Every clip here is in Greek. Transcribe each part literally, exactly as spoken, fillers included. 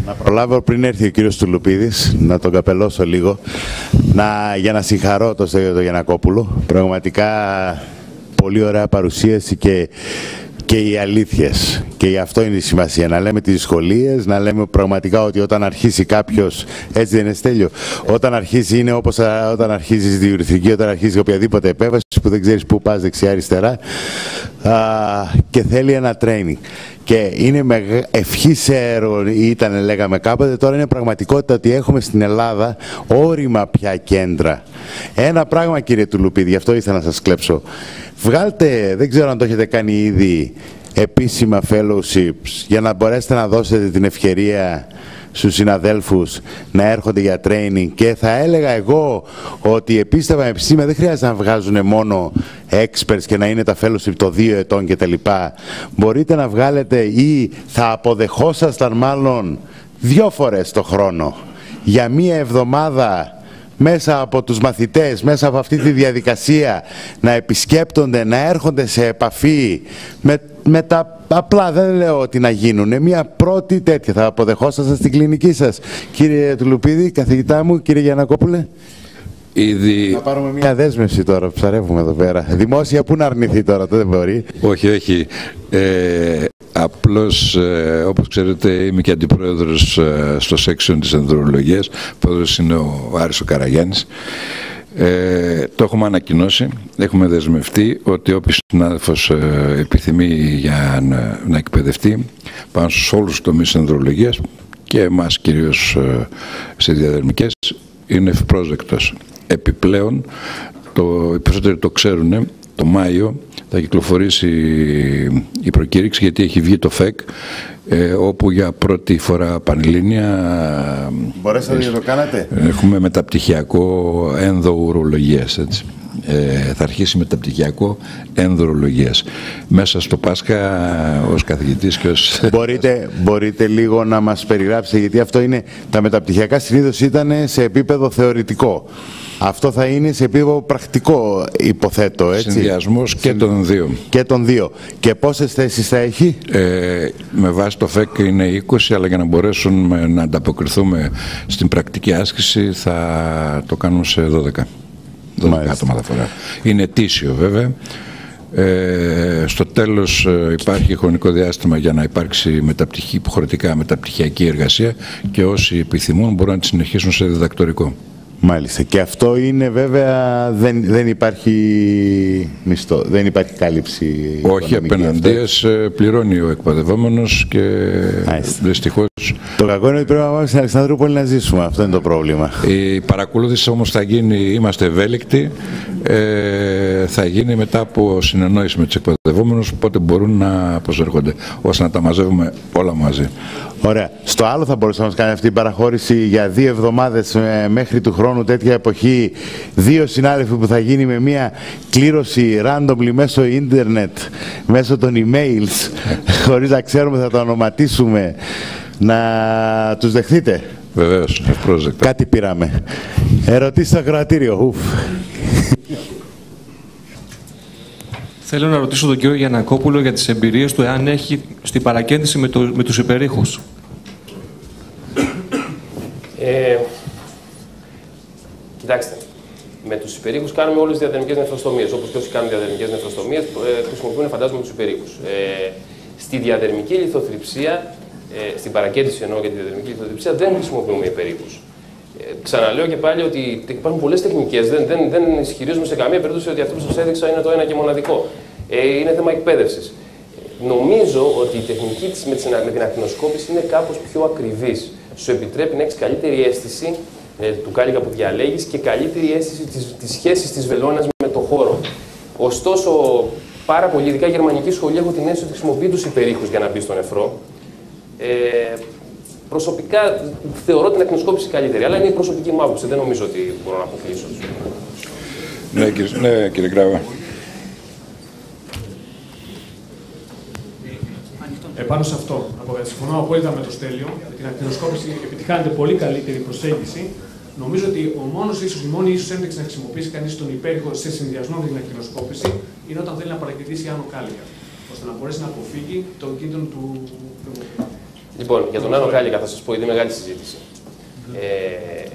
Να προλάβω πριν έρθει ο κύριος Τουλουπίδης, να τον καπελώσω λίγο, να, για να συγχαρώ τον Στέλιο Γιαννακόπουλο. Πραγματικά πολύ ωραία παρουσίαση και, και οι αλήθειες. Και γι' αυτό είναι η σημασία. Να λέμε τις δυσκολίες, να λέμε πραγματικά ότι όταν αρχίσει κάποιος, έτσι δεν είναι Στέλιο, όταν αρχίσει είναι όπως όταν αρχίζει η διουρηθρική, όταν αρχίζει οποιαδήποτε επέμβαση που δεν ξέρεις πού πας δεξιά-αριστερά και θέλει ένα training. Και είναι ευχής έργο, ήταν λέγαμε κάποτε, τώρα είναι πραγματικότητα ότι έχουμε στην Ελλάδα όρημα πια κέντρα. Ένα πράγμα, κύριε Τουλουπίδη, γι' αυτό ήθελα να σας κλέψω. Βγάλτε, δεν ξέρω αν το έχετε κάνει ήδη, επίσημα fellowships για να μπορέσετε να δώσετε την ευκαιρία στους συναδέλφους να έρχονται για training, και θα έλεγα εγώ ότι επίσης τα πανεπιστήμια δεν χρειάζεται να βγάζουν μόνο experts και να είναι τα fellowship το δύο ετών κτλ. Μπορείτε να βγάλετε, ή θα αποδεχόσασταν μάλλον δύο φορές το χρόνο για μία εβδομάδα μέσα από τους μαθητές, μέσα από αυτή τη διαδικασία να επισκέπτονται, να έρχονται σε επαφή με, με τα απλά, δεν λέω ότι να γίνουν, μια πρώτη τέτοια. Θα αποδεχόσασταν στην κλινική σας, κύριε Τουλουπίδη, καθηγητά μου, κύριε Γιαννακόπουλε? Ήδη... Να πάρουμε μια δέσμευση τώρα, ψαρεύουμε εδώ πέρα. Δημόσια, πού να αρνηθεί τώρα, το δεν μπορεί. Όχι, όχι. Ε, απλώς, ε, όπως ξέρετε, είμαι και αντιπρόεδρος ε, στο section της ενδρολογίας. Πρόεδρος είναι ο Άρης ο Καραγιάννης. Ε, το έχουμε ανακοινώσει, έχουμε δεσμευτεί ότι όποιος συνάδελφος ε, επιθυμεί για να, να εκπαιδευτεί πάνω σε όλους τους τομείς της ενδρολογίας και εμάς κυρίως ε, σε διαδερμικές, είναι ευπρόσδεκτος. Επιπλέον, το, οι περισσότεροι το ξέρουν, το Μάιο θα κυκλοφορήσει η προκήρυξη, γιατί έχει βγει το ΦΕΚ, ε, όπου για πρώτη φορά πανελλήνια μπορέσατε να το κάνατε. Έχουμε μεταπτυχιακό ενδοουρολογίας, έτσι. Ε, θα αρχίσει μεταπτυχιακό ενδοουρολογίας μέσα στο Πάσχα ως καθηγητής και ως... Μπορείτε, μπορείτε λίγο να μας περιγράψετε, γιατί αυτό είναι, τα μεταπτυχιακά συνήθως ήταν σε επίπεδο θεωρητικό. Αυτό θα είναι σε επίπεδο πρακτικό, υποθέτω, έτσι. Συνδυασμός και των δύο. Και των δύο. Και πόσες θέσεις θα έχει? Ε, με βάση το ΦΕΚ είναι είκοσι, αλλά για να μπορέσουμε να ανταποκριθούμε στην πρακτική άσκηση θα το κάνουμε σε δώδεκα. δώδεκα άτομα θα φορά. Είναι ετήσιο βέβαια. Ε, στο τέλος ε, υπάρχει χρονικό διάστημα για να υπάρξει μεταπτυχή, υποχρεωτικά μεταπτυχιακή εργασία, και όσοι επιθυμούν μπορούν να τη συνεχίσουν σε διδακτορικό. Μάλιστα. Και αυτό είναι βέβαια, δεν, δεν υπάρχει μισθό, δεν υπάρχει κάλυψη. Όχι, απέναντίας πληρώνει ο εκπαιδευόμενος και δυστυχώς... Το κακό είναι ότι πρέπει να πάμε στην Αλεξανδρούπολη να ζήσουμε. Αυτό είναι το πρόβλημα. Η παρακολούθηση όμως θα γίνει, είμαστε ευέλικτοι, ε, θα γίνει μετά από συνεννόηση με τους εκπαιδευόμενους, οπότε μπορούν να προσέρχονται, ώστε να τα μαζεύουμε όλα μαζί. Ωραία. Στο άλλο θα μπορούσαμε να μας κάνει αυτή την παραχώρηση για δύο εβδομάδες ε, μέχρι του χρόνου, τέτοια εποχή, δύο συνάδελφοι, που θα γίνει με μια κλήρωση randomly μέσω ίντερνετ, μέσω των emails, χωρίς να ξέρουμε, θα το ονοματίσουμε, να τους δεχτείτε? Βεβαίως, ευπρόσδεκτα. Κάτι πήραμε. Ερωτήσεις στο ακροατήριο. Ουφ. Θέλω να ρωτήσω τον κύριο Γιαννακόπουλο για τις εμπειρίες του, εάν έχει στην παρακέντηση με, το, με τους υπερήχους. Ε, κοιτάξτε, με τους υπερήχους κάνουμε όλες τις διαδερμικές νεφροστομίες. Όπως και όσοι κάνουν διαδερμικές νεφροστομίες, ε, χρησιμοποιούν, φαντάζομαι, τους υπερήχους. Ε, στη διαδερμική λιθοθριψία, ε, στην παρακέντηση εννοώ για τη διαδερμική λιθοθριψία, δεν χρησιμοποιούμε υπερήχους. Ε, ξαναλέω και πάλι ότι υπάρχουν πολλές τεχνικές. Δεν, δεν, δεν ισχυρίζουμε σε καμία περίπτωση ότι αυτό που σας έδειξα είναι το ένα και μοναδικό. Ε, είναι θέμα εκπαίδευσης. Ε, νομίζω ότι η τεχνική της με, τις, με την ακτινοσκόπηση είναι κάπως πιο ακριβής. Σου επιτρέπει να έχεις καλύτερη αίσθηση ε, του κάλικα που διαλέγεις και καλύτερη αίσθηση της, της σχέσης της βελόνας με το χώρο. Ωστόσο, πάρα πολλοί, ειδικά η γερμανική σχολή, έχω την αίσθηση ότι χρησιμοποιεί τους υπερήχους για να μπει στο νεφρό. Ε, Προσωπικά θεωρώ την ακτινοσκόπηση καλύτερη, αλλά είναι η προσωπική μου άποψη. Δεν νομίζω ότι μπορώ να αποκλείσω. Ναι, κύριε, ναι, κύριε Γκράβα. Επάνω σε αυτό, συμφωνώ απόλυτα με το Στέλιο. Με την ακτινοσκόπηση επιτυχάνεται πολύ καλύτερη προσέγγιση. Νομίζω ότι ο μόνος ίσως, η μόνη ίσως ένδειξη να χρησιμοποιήσει κανείς τον υπέρηχο σε συνδυασμό με την ακτινοσκόπηση είναι όταν θέλει να παρακολουθήσει άνω κάλικα, ώστε να μπορέσει να αποφύγει τον κίνδυνο του. Λοιπόν, για τον Άνω Κάλικα θα σας πω, είναι μεγάλη συζήτηση. Ε,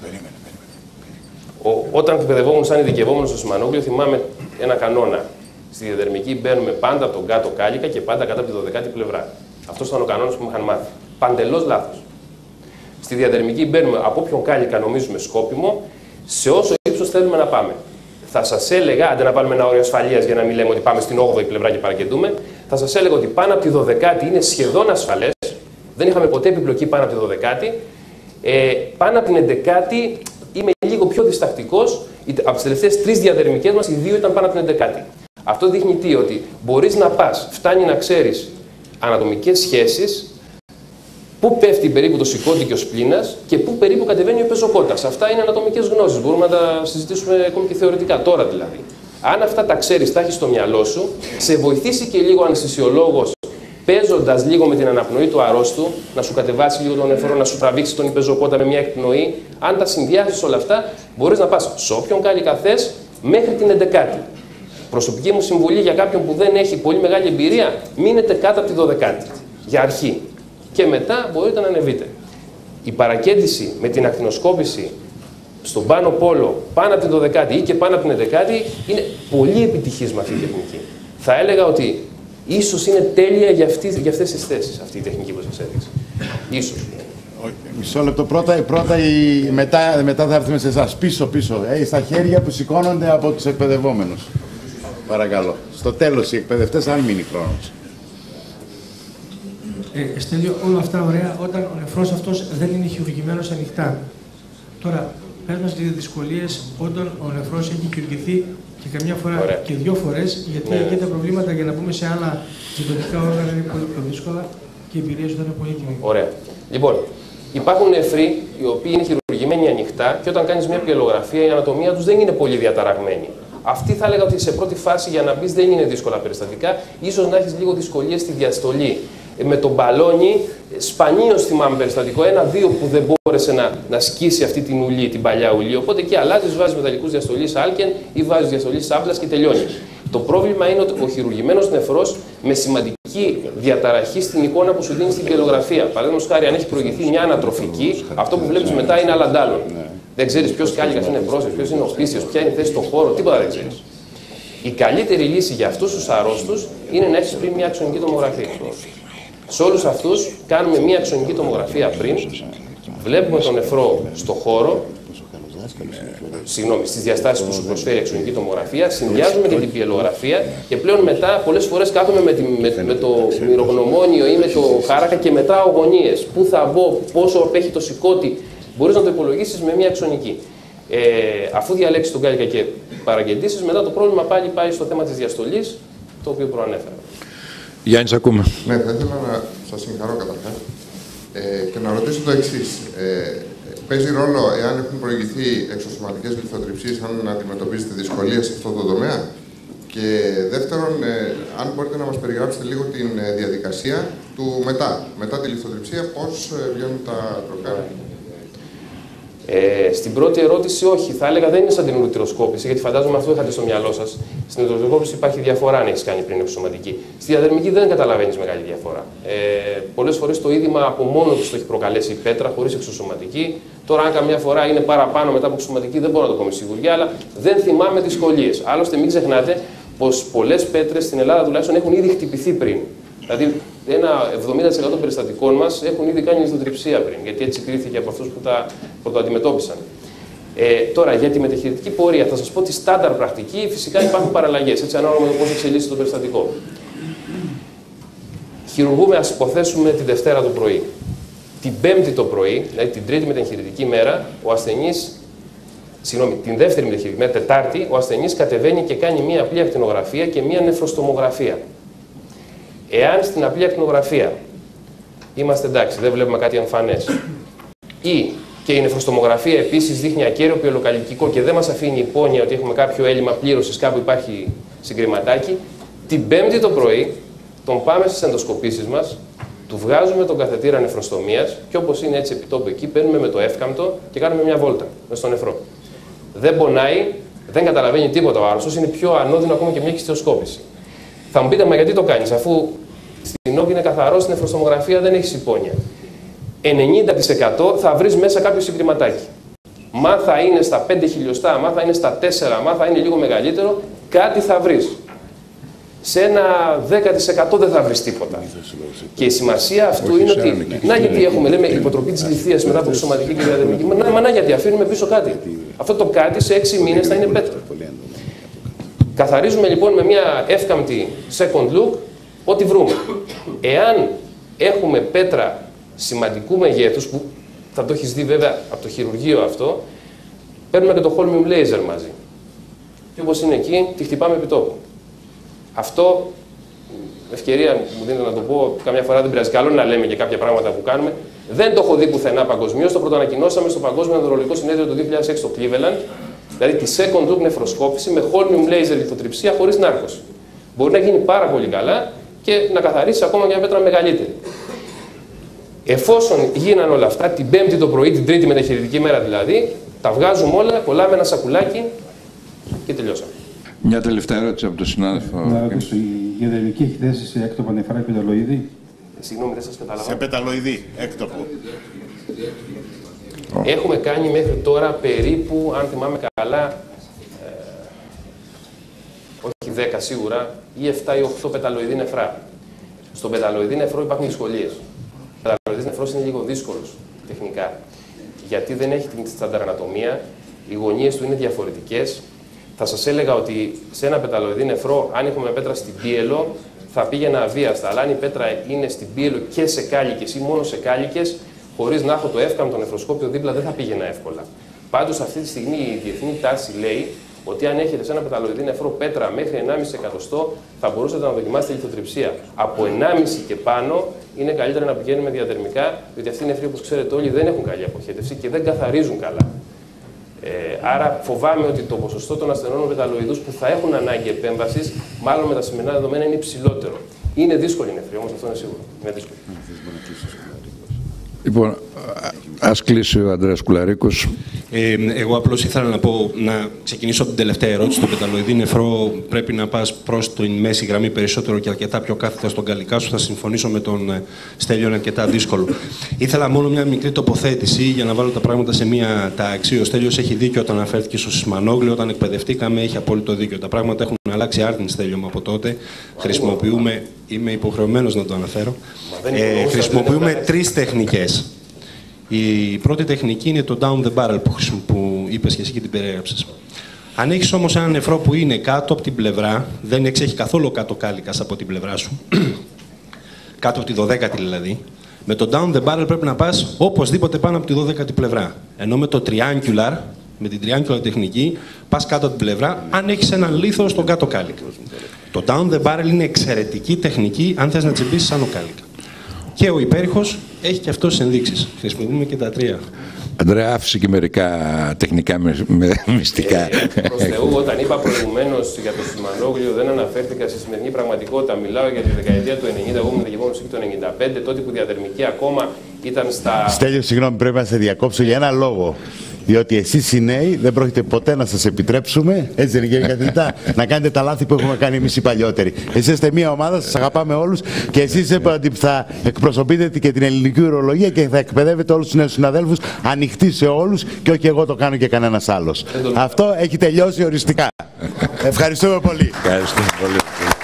ο, όταν εκπαιδευόμουν σαν ειδικευόμενος στο Σιμανόγλιο, θυμάμαι ένα κανόνα. Στη διαδερμική μπαίνουμε πάντα από τον κάτω Κάλικα και πάντα κατά από τη δωδεκάτη πλευρά. Αυτό ήταν ο κανόνας που μου είχαν μάθει. Παντελώς λάθος. Στη διαδερμική μπαίνουμε από όποιον Κάλικα νομίζουμε σκόπιμο, σε όσο ύψος θέλουμε να πάμε. Θα σας έλεγα, αντί να βάλουμε ένα όριο ασφαλείας για να μην λέμε ότι πάμε στην όγδοη πλευρά και παρακεντούμε, θα σας έλεγα ότι πάνω από τη δωδεκάτη είναι σχεδόν ασφαλές. Δεν είχαμε ποτέ επιπλοκή πάνω από τη δωδεκάτη. Ε, πάνω από την εντεκάτη είμαι λίγο πιο διστακτικός. Από τις τελευταίες τρεις διαδερμικές μας, οι δύο ήταν πάνω από την εντεκάτη. Αυτό δείχνει τι, ότι μπορείς να πας, φτάνει να ξέρεις ανατομικές σχέσεις, πού πέφτει περίπου το σηκώτη και ο σπλήνας και πού περίπου κατεβαίνει ο πεζοκότας. Αυτά είναι ανατομικές γνώσεις. Μπορούμε να τα συζητήσουμε ακόμη και θεωρητικά, τώρα δηλαδή. Αν αυτά τα ξέρεις, τα έχεις στο μυαλό σου, σε βοηθήσει και λίγο ο αναισθησιολόγος, παίζοντας λίγο με την αναπνοή του αρρώστου, να σου κατεβάσει λίγο τον νεφρό, να σου τραβήξει τον πεζοκότα με μια εκπνοή. Αν τα συνδυάσεις όλα αυτά, μπορείς να πας σε όποιον Κάλικα θες μέχρι την εντεκάτη. Προσωπική μου συμβουλή για κάποιον που δεν έχει πολύ μεγάλη εμπειρία, μείνετε κάτω από τη δωδεκάτη. Για αρχή. Και μετά μπορείτε να ανεβείτε. Η παρακέντηση με την ακτινοσκόπηση στον πάνω πόλο, πάνω από την δωδεκάτη ή και πάνω από την εντεκάτη, είναι πολύ επιτυχής με αυτή τη τεχνική. Θα έλεγα ότι ίσως είναι τέλεια για, αυτή, για αυτές τις θέσεις, αυτή η τεχνική που σας έδειξα. Ίσως. Μισό λεπτό. Πρώτα, πρώτα η, μετά, μετά θα έρθουμε σε εσάς. Πίσω, πίσω. Ε, στα χέρια που σηκώνονται από τους εκπαιδευόμενους. Παρακαλώ. Στο τέλος οι εκπαιδευτές, αν μείνει χρόνος. Ε, Στέλιο, όλα αυτά ωραία όταν ο νεφρός αυτός δεν είναι χειρουργημένος ανοιχτά. Τώρα, πες μας δύο δυσκολίες όταν ο νεφρός έχει χειρουργηθεί και καμιά φορά ωραία. Και δύο φορές, γιατί ναι. Εκεί τα προβλήματα για να μπούμε σε άλλα ζητωτικά όργανα είναι πολύ πιο δύσκολα και η εμπειρία σου θα είναι πολύ κοινή. Ωραία. Λοιπόν, υπάρχουν νεφροί οι οποίοι είναι χειρουργημένοι ανοιχτά και όταν κάνεις μια πιελογραφία η ανατομία τους δεν είναι πολύ διαταραγμένη. Αυτή θα έλεγα ότι σε πρώτη φάση για να μπει δεν είναι δύσκολα περιστατικά, ίσως να έχεις λίγο δυσκολίες στη διαστολή. Με τον μπαλόνι, σπανίως θυμάμαι περιστατικό, ένα-δύο που δεν μπόρεσε να, να σκίσει αυτή την ουλή, την παλιά ουλή. Οπότε εκεί αλλάζεις, βάζεις μεταλλικούς διαστολής άλκεν ή βάζεις διαστολής άμπλας και τελειώνει. Το πρόβλημα είναι ότι ο χειρουργημένος νεφρός με σημαντική διαταραχή στην εικόνα που σου δίνει στην πιελογραφία. Παραδείγματος χάρη, αν έχει προηγηθεί μια ανατροφική, αυτό που βλέπεις μετά είναι άλλα ντάλλον. Δεν ξέρεις ποιος Κάλικας είναι πρόσφυγας, ποιος είναι οστήσιος, ποια είναι η θέση στον χώρο, τίποτα δεν ξέρεις. Η καλύτερη λύση για αυτούς τους αρρώστους είναι να έχεις πριν μια αξονική τομογραφία. Σε όλους αυτούς κάνουμε μια αξονική τομογραφία πριν, βλέπουμε τον νεφρό στο χώρο, συγγνώμη, στις διαστάσεις που σου προσφέρει η αξονική τομογραφία, συνδυάζουμε και την πιελογραφία και πλέον μετά πολλές φορές κάθομαι με, τη, με, με το μυρογνωμόνιο ή με το χάρακα και μετράω γωνίες. Πού θα μπω, πόσο απέχει το σηκώτη, μπορείς να το υπολογίσεις με μια αξονική. Ε, αφού διαλέξεις τον Κάλικα και παραγγελτήσεις, μετά το πρόβλημα πάλι πάει στο θέμα της διαστολής, το οποίο προανέφερα. Γιάννη, ακούμε. Ναι, θα ήθελα να σας συγχαρώ καταρχάς ε, και να ρωτήσω το εξής. Ε, παίζει ρόλο εάν έχουν προηγηθεί εξωσωματικές λιθοτριψίες, αν αντιμετωπίζετε δυσκολίες σε αυτό το τομέα. Και δεύτερον, ε, αν μπορείτε να μας περιγράψετε λίγο την ε, διαδικασία του μετά, μετά τη λιθοτριψία, πώς ε, βγαίνουν τα τροκάρια. Ε, στην πρώτη ερώτηση, όχι. Θα έλεγα δεν είναι σαν την ουρουτηροσκόπηση, γιατί φαντάζομαι αυτό είχατε στο μυαλό σας. Στην ουρουτηροσκόπηση υπάρχει διαφορά αν έχεις κάνει πριν εξωσωματική. Στη διαδερμική δεν καταλαβαίνεις μεγάλη διαφορά. Ε, πολλές φορές το είδημα από μόνο του το έχει προκαλέσει η πέτρα χωρίς εξωσωματική. Τώρα, αν καμιά φορά είναι παραπάνω μετά από εξωσωματική, δεν μπορώ να το πω με σιγουριά, αλλά δεν θυμάμαι δυσκολίες. Άλλωστε, μην ξεχνάτε πως πολλές πέτρες στην Ελλάδα τουλάχιστον έχουν ήδη χτυπηθεί πριν. Δηλαδή, ένα εβδομήντα τοις εκατό των περιστατικών μας έχουν ήδη κάνει λιθοτριψία πριν, γιατί έτσι κρίθηκε από αυτούς που τα πρωτοαντιμετώπισαν. Ε, τώρα, για τη μεταχειρητική πορεία, θα σας πω τη στάνταρ πρακτική, φυσικά υπάρχουν παραλλαγές, έτσι ανάλογα με το πώς εξελίσσεται το περιστατικό. Χειρουργούμε, ας υποθέσουμε, την Δευτέρα το πρωί. Την Πέμπτη το πρωί, δηλαδή την Τρίτη μεταχειρητική μέρα, ο ασθενής, συγγνώμη, την δεύτερη μεταχειρητική μέρα, Τετάρτη, ο ασθενής κατεβαίνει και κάνει μία απλή ακτινογραφία και μία νεφροστομογραφία. Εάν στην απλή ακτινογραφία είμαστε εντάξει, δεν βλέπουμε κάτι εμφανές, ή και η νεφροστομογραφία επίσης δείχνει ακέραιο πιελοκαλικικό και δεν μας αφήνει υπόνοια ότι έχουμε κάποιο έλλειμμα πλήρωσης, κάπου υπάρχει συγκριματάκι, την Πέμπτη το πρωί τον πάμε στις ενδοσκοπήσεις μας, του βγάζουμε τον καθετήρα νεφροστομίας και όπως είναι έτσι επιτόπου εκεί, παίρνουμε με το εύκαμπτο και κάνουμε μια βόλτα μες στο νεφρό. Δεν πονάει, δεν καταλαβαίνει τίποτα ο άρρωστος, είναι πιο ανώδυνο ακόμα και μια χιστεοσκόπηση. Θα μου πείτε, μα γιατί το κάνεις, αφού στην όγκη είναι καθαρό, στην νεφροστομογραφία δεν έχει υπόνοια. ενενήντα τοις εκατό θα βρεις μέσα κάποιο συγκριματάκι. Μα θα είναι στα πέντε χιλιοστά, μα θα είναι στα τέσσερα, μα θα είναι λίγο μεγαλύτερο, κάτι θα βρεις. Σε ένα δέκα τοις εκατό δεν θα βρεις τίποτα. Και η σημασία αυτού Όχι, είναι ότι, να γιατί έχουμε, λέμε, υποτροπή της λιθείας μετά από σωματική και διαδερμική, μα, μα να γιατί αφήνουμε πίσω κάτι. Αυτό το κάτι σε έξι μήνες θα είναι πέτρα. Καθαρίζουμε λοιπόν με μια εύκαμπτη second look ό,τι βρούμε. Εάν έχουμε πέτρα σημαντικού μεγέθους, που θα το έχεις δει βέβαια από το χειρουργείο αυτό, παίρνουμε και το holmium laser μαζί. Και όπως είναι εκεί, τη χτυπάμε επί τόπου. Αυτό, ευκαιρία μου δίνετε να το πω, καμιά φορά δεν πειράζει, καλό να λέμε και κάποια πράγματα που κάνουμε. Δεν το έχω δει πουθενά παγκοσμίως, το πρωτοανακοινώσαμε στο Παγκόσμιο Νευρολογικό Συνέδριο το δύο χιλιάδες έξι στο Cleveland, δηλαδή τη second look νεφροσκόπηση με holmium laser λιθοτριψία χωρίς νάρκωση. Μπορεί να γίνει πάρα πολύ καλά και να καθαρίσει ακόμα μια πέτρα μεγαλύτερη. Εφόσον γίνανε όλα αυτά, την Πέμπτη το πρωί, την Τρίτη μεταχειρητική μέρα δηλαδή, τα βγάζουμε όλα, κολλάμε ένα σακουλάκι και τελειώσαμε. Μια τελευταία ερώτηση από τον συνάδελφο. Να ρωτήσω, η διαδερμική έχει θέση σε έκτοπο νεφρά πεταλοειδή? Συγγνώμη, δεν σας καταλαβαίνω. Σε πεταλοειδή, έκτοπο. Έχουμε κάνει μέχρι τώρα περίπου, αν θυμάμαι καλά, ε, όχι δέκα σίγουρα, ή επτά ή οκτώ πεταλοειδή νεφρά. Στον πεταλοειδή νεφρό υπάρχουν δυσκολίες. Ο πεταλοειδής νεφρός είναι λίγο δύσκολος τεχνικά, γιατί δεν έχει την στανταρανατομία, οι γωνίες του είναι διαφορετικές. Θα σας έλεγα ότι σε ένα πεταλοειδή νεφρό, αν έχουμε πέτρα στην πίελο, θα πήγαινα αβίαστα. Αλλά αν η πέτρα είναι στην πίελο και σε κάλικες ή μόνο σε κάλικες, χωρίς να έχω το εύκαμπτο νεφροσκόπιο δίπλα, δεν θα πήγαινα εύκολα. Πάντως, αυτή τη στιγμή η διεθνή τάση λέει ότι αν έχετε σε ένα πεταλοειδή νεφρό πέτρα μέχρι ενάμιση εκατοστό, θα μπορούσατε να δοκιμάσετε λιθοτριψία. Από ενάμιση και πάνω είναι καλύτερα να πηγαίνουμε διαδερμικά, διότι αυτοί οι νεφροί, όπως ξέρετε όλοι, δεν έχουν καλή αποχέτευση και δεν καθαρίζουν καλά. Ε, άρα φοβάμαι ότι το ποσοστό των ασθενών με πεταλοειδούς που θα έχουν ανάγκη επέμβασης, μάλλον με τα σημερινά δεδομένα, είναι υψηλότερο. Είναι δύσκολη η νεφρή, όμως αυτό είναι σίγουρο. Είναι δύσκολη. Λοιπόν, ας κλείσει ο Ανδρέας Κουλαρίκος. Ε, εγώ απλώς ήθελα να πω, να ξεκινήσω από την τελευταία ερώτηση. Το πεταλοειδή νεφρό πρέπει να πας προς την μέση γραμμή περισσότερο και αρκετά πιο κάθετα στον καλικά σου. Θα συμφωνήσω με τον Στέλιο, είναι αρκετά δύσκολο. Ήθελα μόνο μια μικρή τοποθέτηση για να βάλω τα πράγματα σε μια τάξη. Ο Στέλιος έχει δίκιο όταν αναφέρθηκε στο Σισμανόγλιο. Όταν εκπαιδευτήκαμε, έχει απόλυτο δίκιο. Τα πράγματα έχουν αλλάξει άρτην, Στέλιο μου, από τότε. Χρησιμοποιούμε, είμαι υποχρεωμένος να το αναφέρω. Ε, χρησιμοποιούμε τρεις τεχνικές. Η πρώτη τεχνική είναι το down the barrel που, που είπες και εσύ και την περιέγραψες. Αν έχεις όμως ένα νεφρό που είναι κάτω από την πλευρά, δεν εξέχει καθόλου κάτω κάλικας από την πλευρά σου, κάτω από τη δωδέκατη δηλαδή, με το down the barrel πρέπει να πας οπωσδήποτε πάνω από τη δωδέκατη πλευρά. Ενώ με το triangular, με την triangular τεχνική, πας κάτω από την πλευρά, αν έχεις έναν λίθο στον κάτω κάλικα. Το down the barrel είναι εξαιρετική τεχνική αν θες να τσιμπήσεις άνω κάλικα. Και ο υπέρηχος έχει και αυτός ενδείξεις. Χρησιμοποιούμε και τα τρία. Αντρέα, άφησε και μερικά τεχνικά με, με μυστικά. Ε, προς Θεού, όταν είπα προηγουμένως για το Σισμανόγλιο, δεν αναφέρθηκα στη σημερινή πραγματικότητα. Μιλάω για τη δεκαετία του ενενήντα, εγώ ήμουν δικηγόρος εκεί το ενενήντα πέντε, τότε που η διαδερμική ακόμα ήταν στα... Στέλιο, συγγνώμη, πρέπει να σε διακόψω για ένα λόγο. Διότι εσείς οι νέοι δεν πρόκειται ποτέ να σας επιτρέψουμε, έτσι δεν είναι κύριε καθηγητά, να κάνετε τα λάθη που έχουμε κάνει εμείς οι παλιότεροι. Εσείς είστε μια ομάδα, σας αγαπάμε όλους και εσείς θα εκπροσωπείτε και την ελληνική ουρολογία και θα εκπαιδεύετε όλους τους νέους συναδέλφους ανοιχτοί σε όλους και όχι εγώ το κάνω και κανένας άλλος. Αυτό έχει τελειώσει οριστικά. Ευχαριστούμε πολύ. Ευχαριστούμε πολύ.